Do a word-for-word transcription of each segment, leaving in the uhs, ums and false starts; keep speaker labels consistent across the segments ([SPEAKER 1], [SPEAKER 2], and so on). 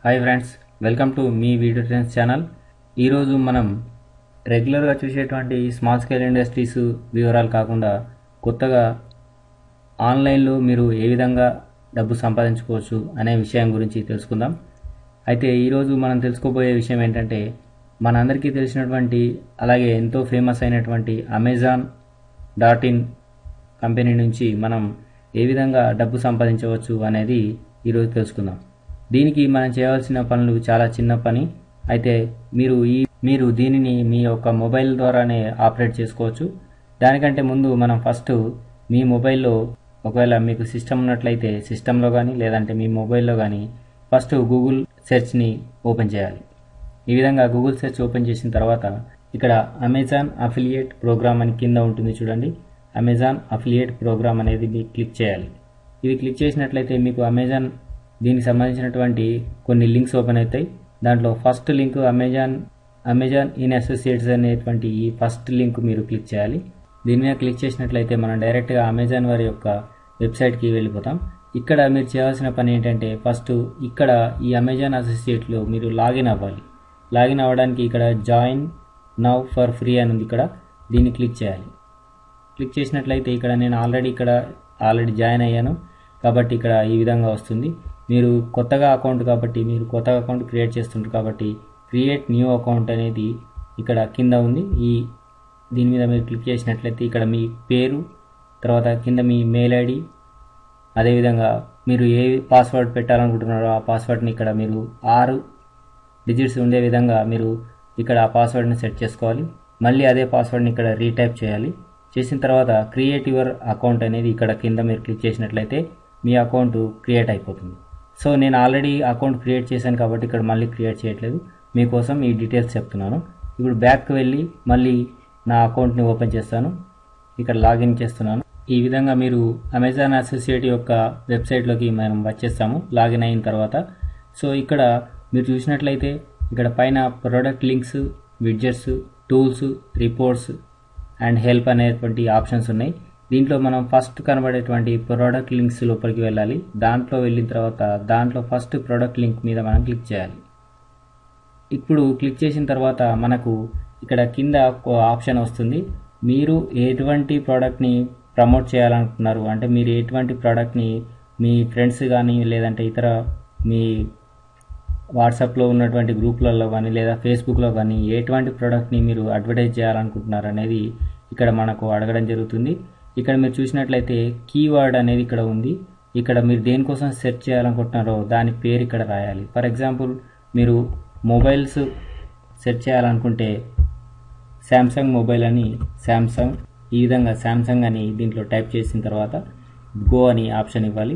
[SPEAKER 1] Hi friends, welcome to మీ video trends channel. ఈరోజు మనం రెగ్యులర్గా చూసేటువంటి స్మాల్ స్కేల్ ఇండస్ట్రీస్ వివరాలు కాకుండా కొత్తగా ఆన్లైన్లో మీరు ఏ విధంగా డబ్బు సంపాదించుకోవచ్చు అనే విషయం గురించి తెలుసుకుందాం. అయితే ఈరోజు మనం తెలుసుకోబోయే విషయం ఏంటంటే, మనందరికీ తెలిసినటువంటి అలాగే ఎంతో ఫేమస్ అయినటువంటి అమెజాన్ డాట్ ఇన్ కంపెనీ నుంచి మనం ఏ విధంగా డబ్బు సంపాదించవచ్చు అనేది ఈరోజు తెలుసుకుందాం. దీనికి మనం చేయాల్సిన పనులు చాలా చిన్న పని. అయితే మీరు ఈ మీరు దీనిని మీ యొక్క మొబైల్ ద్వారానే ఆపరేట్ చేసుకోవచ్చు. దానికంటే ముందు మనం ఫస్ట్ మీ మొబైల్లో ఒకవేళ మీకు సిస్టమ్ ఉన్నట్లయితే సిస్టంలో కానీ లేదంటే మీ మొబైల్లో కానీ ఫస్ట్ గూగుల్ సెర్చ్ని ఓపెన్ చేయాలి. ఈ విధంగా గూగుల్ సెర్చ్ ఓపెన్ చేసిన తర్వాత ఇక్కడ అమెజాన్ అఫిలియేట్ ప్రోగ్రామ్ అని కింద ఉంటుంది చూడండి. అమెజాన్ అఫిలియేట్ ప్రోగ్రామ్ అనేది మీరు క్లిక్ చేయాలి. ఇది క్లిక్ చేసినట్లయితే మీకు అమెజాన్ దీనికి సంబంధించినటువంటి కొన్ని లింక్స్ ఓపెన్ అవుతాయి. దాంట్లో first link Amazon Amazon in associates అనేటువంటి ఈ ఫస్ట్ లింక్ మీరు క్లిక్ చేయాలి. దీని మీద క్లిక్ చేసినట్లయితే మనం డైరెక్ట్గా అమెజాన్ వారి యొక్క వెబ్సైట్కి వెళ్ళిపోతాం. ఇక్కడ మీరు చేయాల్సిన పని ఏంటంటే, ఫస్ట్ ఇక్కడ ఈ అమెజాన్ అసోసియేట్లో మీరు లాగిన్ అవ్వాలి. లాగిన్ అవ్వడానికి ఇక్కడ జాయిన్ నౌ ఫర్ ఫ్రీ అని ఉంది, ఇక్కడ దీన్ని క్లిక్ చేయాలి. క్లిక్ చేసినట్లయితే ఇక్కడ నేను ఆల్రెడీ ఇక్కడ ఆల్రెడీ జాయిన్ అయ్యాను కాబట్టి ఇక్కడ ఈ విధంగా వస్తుంది. మీరు కొత్తగా అకౌంట్ కాబట్టి మీరు కొత్తగా అకౌంట్ క్రియేట్ చేస్తుంటారు కాబట్టి క్రియేట్ న్యూ అకౌంట్ అనేది ఇక్కడ కింద ఉంది. ఈ దీని మీద మీరు క్లిక్ చేసినట్లయితే ఇక్కడ మీ పేరు, తర్వాత కింద మీ మెయిల్ ఐడి, అదేవిధంగా మీరు ఏ పాస్వర్డ్ పెట్టాలనుకుంటున్నారో ఆ పాస్వర్డ్ని ఇక్కడ మీరు ఆరు డిజిట్స్ ఉండే విధంగా మీరు ఇక్కడ ఆ పాస్వర్డ్ని సెట్ చేసుకోవాలి. మళ్ళీ అదే పాస్వర్డ్ని ఇక్కడ రీటైప్ చేయాలి. చేసిన తర్వాత క్రియేట్ యువర్ అకౌంట్ అనేది ఇక్కడ కింద మీరు క్లిక్ చేసినట్లయితే మీ అకౌంట్ క్రియేట్ అయిపోతుంది. సో నేను ఆల్రెడీ అకౌంట్ క్రియేట్ చేశాను కాబట్టి ఇక్కడ మళ్ళీ క్రియేట్ చేయట్లేదు, మీకోసం ఈ డీటెయిల్స్ చెప్తున్నాను. ఇప్పుడు బ్యాక్కి వెళ్ళి మళ్ళీ నా అకౌంట్ని ఓపెన్ చేస్తాను. ఇక్కడ లాగిన్ చేస్తున్నాను. ఈ విధంగా మీరు అమెజాన్ అసోసియేట్ యొక్క వెబ్సైట్లోకి మనం వచ్చేస్తాము లాగిన్ అయిన తర్వాత. సో ఇక్కడ మీరు చూసినట్లయితే ఇక్కడ పైన product links, widgets, tools, reports and help అనేటువంటి ఆప్షన్స్ ఉన్నాయి. దీంట్లో మనం ఫస్ట్ కనబడేటువంటి ప్రోడక్ట్ లింక్స్ లోపలికి వెళ్ళాలి. దాంట్లో వెళ్ళిన తర్వాత దాంట్లో ఫస్ట్ ప్రోడక్ట్ లింక్ మీద మనం క్లిక్ చేయాలి. ఇప్పుడు క్లిక్ చేసిన తర్వాత మనకు ఇక్కడ కింద ఒక ఆప్షన్ వస్తుంది. మీరు ఎటువంటి ప్రోడక్ట్ని ప్రమోట్ చేయాలనుకుంటున్నారు అంటే మీరు ఎటువంటి ప్రోడక్ట్ని మీ ఫ్రెండ్స్ కానీ లేదంటే ఇతర మీ వాట్సాప్లో ఉన్నటువంటి గ్రూప్లలో కానీ లేదా ఫేస్బుక్లో కానీ ఎటువంటి ప్రోడక్ట్ని మీరు అడ్వర్టైజ్ చేయాలనుకుంటున్నారు అనేది ఇక్కడ మనకు అడగడం జరుగుతుంది. ఇక్కడ మీరు చూసినట్లయితే కీవర్డ్ అనేది ఇక్కడ ఉంది. ఇక్కడ మీరు దేనికోసం సెర్చ్ చేయాలనుకుంటున్నారో దాని పేరు ఇక్కడ రాయాలి. ఫర్ ఎగ్జాంపుల్ మీరు మొబైల్స్ సెర్చ్ చేయాలనుకుంటే శాంసంగ్ మొబైల్ అని శాంసంగ్ ఈ విధంగా శాంసంగ్ అని దీంట్లో టైప్ చేసిన తర్వాత గో అని ఆప్షన్ ఇవ్వాలి.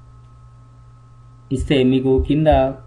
[SPEAKER 1] ఇస్తే మీకు కింద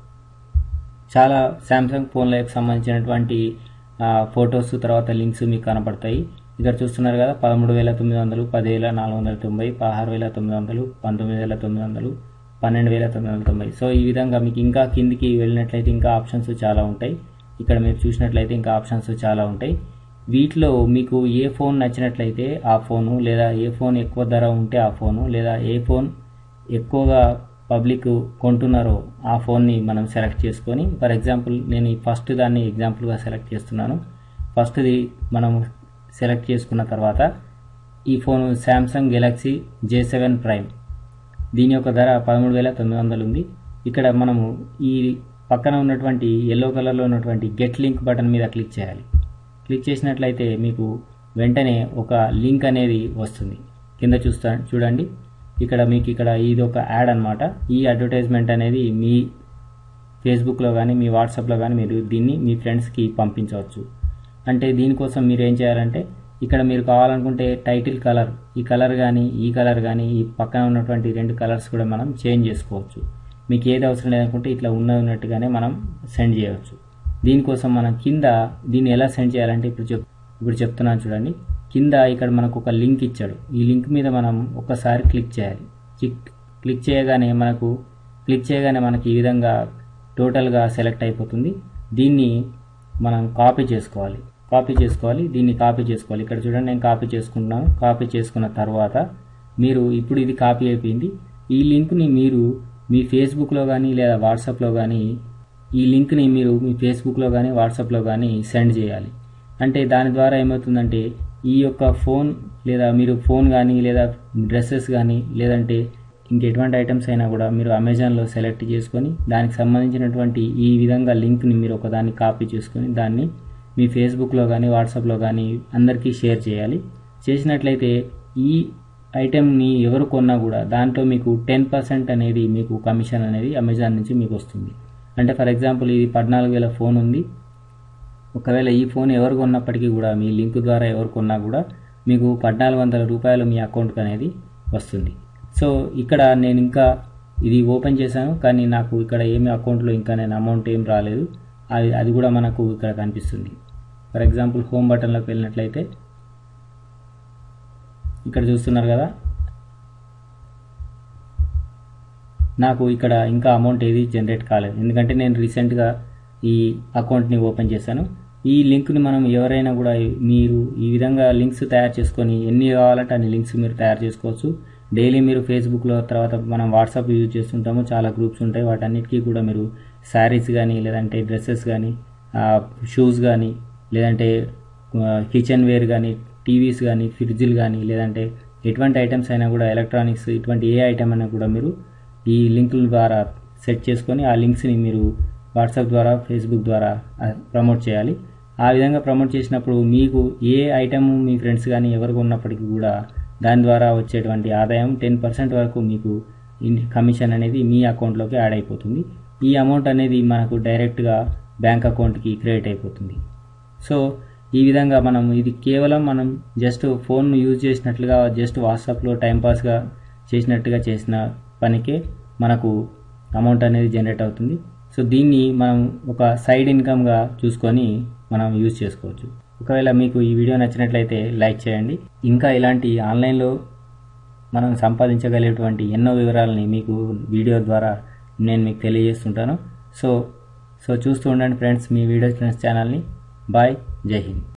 [SPEAKER 1] చాలా శాంసంగ్ ఫోన్లకు సంబంధించినటువంటి ఫొటోస్ తర్వాత లింక్స్ మీకు కనపడతాయి. ఇక్కడ చూస్తున్నారు కదా, పదమూడు వేల తొమ్మిది వందలు పదివేల నాలుగు వందల తొంభై పదహారు వేల తొమ్మిది వందలు పంతొమ్మిది వేల తొమ్మిది వందలు పన్నెండు వేల తొమ్మిది వందల తొంభై సో ఈ విధంగా మీకు ఇంకా కిందికి వెళ్ళినట్లయితే ఇంకా ఆప్షన్స్ చాలా ఉంటాయి. ఇక్కడ మీరు చూసినట్లయితే ఇంకా ఆప్షన్స్ చాలా ఉంటాయి. వీటిలో మీకు ఏ ఫోన్ నచ్చినట్లయితే ఆ ఫోను, లేదా ఏ ఫోన్ ఎక్కువ ధర ఉంటే ఆ ఫోను, లేదా ఏ ఫోన్ ఎక్కువగా పబ్లిక్ కొంటున్నారో ఆ ఫోన్ని మనం సెలెక్ట్ చేసుకొని, ఫర్ ఎగ్జాంపుల్ నేను ఈ ఫస్ట్ దాన్ని ఎగ్జాంపుల్గా సెలెక్ట్ చేస్తున్నాను. ఫస్ట్ది మనం సెలెక్ట్ చేసుకున్న తర్వాత ఈ phone Samsung Galaxy J seven prime, దీని యొక్క ధర పదమూడు వేల తొమ్మిది వందలు ఉంది. ఇక్కడ మనము ఈ పక్కన ఉన్నటువంటి ఎల్లో కలర్లో ఉన్నటువంటి గెట్ లింక్ బటన్ మీద క్లిక్ చేయాలి. క్లిక్ చేసినట్లయితే మీకు వెంటనే ఒక లింక్ అనేది వస్తుంది. కింద చూస్తా చూడండి, ఇక్కడ మీకు ఇక్కడ ఇది ఒక యాడ్ అనమాట. ఈ అడ్వర్టైజ్మెంట్ అనేది మీ ఫేస్బుక్లో కానీ మీ వాట్సాప్లో కానీ మీరు దీన్ని మీ ఫ్రెండ్స్కి పంపించవచ్చు. అంటే దీనికోసం మీరు ఏం చేయాలంటే, ఇక్కడ మీరు కావాలనుకుంటే టైటిల్ కలర్, ఈ కలర్ కానీ ఈ కలర్ కానీ ఈ పక్కన ఉన్నటువంటి రెండు కలర్స్ కూడా మనం చేంజ్ చేసుకోవచ్చు. మీకు ఏది అవసరం లేదనుకుంటే ఇట్లా ఉన్నది ఉన్నట్టుగానే మనం సెండ్ చేయవచ్చు. దీనికోసం మనం కింద దీన్ని ఎలా సెండ్ చేయాలంటే ఇప్పుడు చెప్ ఇప్పుడు చెప్తున్నాను చూడండి. కింద ఇక్కడ మనకు ఒక లింక్ ఇచ్చాడు. ఈ లింక్ మీద మనం ఒకసారి క్లిక్ చేయాలి. క్లిక్ క్లిక్ చేయగానే మనకు క్లిక్ చేయగానే మనకి ఈ విధంగా టోటల్గా సెలెక్ట్ అయిపోతుంది. దీన్ని మనం కాపీ చేసుకోవాలి కాపీ చేసుకోవాలి దీన్ని కాపీ చేసుకోవాలి. ఇక్కడ చూడండి, నేను కాపీ చేసుకుంటున్నాను. కాపీ చేసుకున్న తర్వాత మీరు ఇప్పుడు ఇది కాపీ అయిపోయింది. ఈ లింక్ని మీరు మీ ఫేస్బుక్లో కానీ లేదా వాట్సాప్లో కానీ ఈ లింక్ని మీరు మీ ఫేస్బుక్లో కానీ వాట్సాప్లో కానీ సెండ్ చేయాలి. అంటే దాని ద్వారా ఏమవుతుందంటే ఈ యొక్క ఫోన్ లేదా మీరు ఫోన్ కానీ లేదా డ్రెస్సెస్ కానీ లేదంటే ఇంకెటువంటి ఐటమ్స్ అయినా కూడా మీరు అమెజాన్లో సెలెక్ట్ చేసుకొని దానికి సంబంధించినటువంటి ఈ విధంగా లింక్ని మీరు ఒకదాన్ని కాపీ చేసుకొని దాన్ని మీ ఫేస్బుక్లో కానీ వాట్సాప్లో కానీ అందరికీ షేర్ చేయాలి. చేసినట్లయితే ఈ ఐటెంని ఎవరు కొన్నా కూడా దాంట్లో మీకు టెన్ పర్సెంట్ అనేది మీకు కమిషన్ అనేది అమెజాన్ నుంచి మీకు వస్తుంది. అంటే ఫర్ ఎగ్జాంపుల్ ఇది పద్నాలుగు వేల ఫోన్ ఉంది. ఒకవేళ ఈ ఫోన్ ఎవరు కొన్నప్పటికీ కూడా మీ లింక్ ద్వారా ఎవరు కొన్నా కూడా మీకు పద్నాలుగు వందల రూపాయలు మీ అకౌంట్కి అనేది వస్తుంది. సో ఇక్కడ నేను ఇంకా ఇది ఓపెన్ చేశాను, కానీ నాకు ఇక్కడ ఏమి అకౌంట్లో ఇంకా నేను అమౌంట్ ఏం రాలేదు. అది అది కూడా మనకు ఇక్కడ కనిపిస్తుంది. ఫర్ ఎగ్జాంపుల్ హోమ్ బటన్లోకి వెళ్ళినట్లయితే ఇక్కడ చూస్తున్నారు కదా, నాకు ఇక్కడ ఇంకా అమౌంట్ ఏది జనరేట్ కాలేదు, ఎందుకంటే నేను రీసెంట్గా ఈ అకౌంట్ని ఓపెన్ చేశాను. ఈ లింక్ని మనం ఎవరైనా కూడా మీరు ఈ విధంగా లింక్స్ తయారు చేసుకొని ఎన్ని కావాలంటే అన్ని లింక్స్ మీరు తయారు చేసుకోవచ్చు. డైలీ మీరు ఫేస్బుక్లో తర్వాత మనం వాట్సాప్ యూజ్ చేస్తుంటాము, చాలా గ్రూప్స్ ఉంటాయి. వాటన్నిటికీ కూడా మీరు శారీస్ కానీ లేదంటే డ్రెస్సెస్ కానీ షూస్ కానీ లేదంటే కిచెన్ వేర్ కానీ టీవీస్ కానీ ఫ్రిడ్జ్లు కానీ లేదంటే ఎటువంటి ఐటమ్స్ అయినా కూడా ఎలక్ట్రానిక్స్ ఇటువంటి ఏ ఐటమ్ అయినా కూడా మీరు ఈ లింకుల ద్వారా సెట్ చేసుకొని ఆ లింక్స్ని మీరు వాట్సాప్ ద్వారా ఫేస్బుక్ ద్వారా ప్రమోట్ చేయాలి. ఆ విధంగా ప్రమోట్ చేసినప్పుడు మీకు ఏ ఐటమ్ మీ ఫ్రెండ్స్ కానీ ఎవరికి ఉన్నప్పటికీ కూడా దాని ద్వారా వచ్చేటువంటి ఆదాయం టెన్ పర్సెంట్ వరకు మీకు కమిషన్ అనేది మీ అకౌంట్లోకి యాడ్ అయిపోతుంది. ఈ అమౌంట్ అనేది మనకు డైరెక్ట్గా బ్యాంక్ అకౌంట్కి క్రెడిట్ అయిపోతుంది. సో ఈ విధంగా మనం ఇది కేవలం మనం జస్ట్ ఫోన్ యూజ్ చేసినట్లుగా జస్ట్ వాట్సాప్లో టైంపాస్గా చేసినట్టుగా చేసిన పనికే మనకు అమౌంట్ అనేది జనరేట్ అవుతుంది. సో దీన్ని మనం ఒక సైడ్ ఇన్కమ్గా చూసుకొని మనం యూజ్ చేసుకోవచ్చు. ఒకవేళ మీకు ఈ వీడియో నచ్చినట్లయితే లైక్ చేయండి. ఇంకా ఇలాంటి ఆన్లైన్లో మనం సంపాదించగలిగేటువంటి ఎన్నో వివరాలని మీకు వీడియో ద్వారా నేను మీకు తెలియజేస్తుంటాను. సో సో చూస్తూ ఉండండి ఫ్రెండ్స్ మీ వీడియో ట్రెండ్స్ ఛానల్ని. బాయ్, జై హింద్.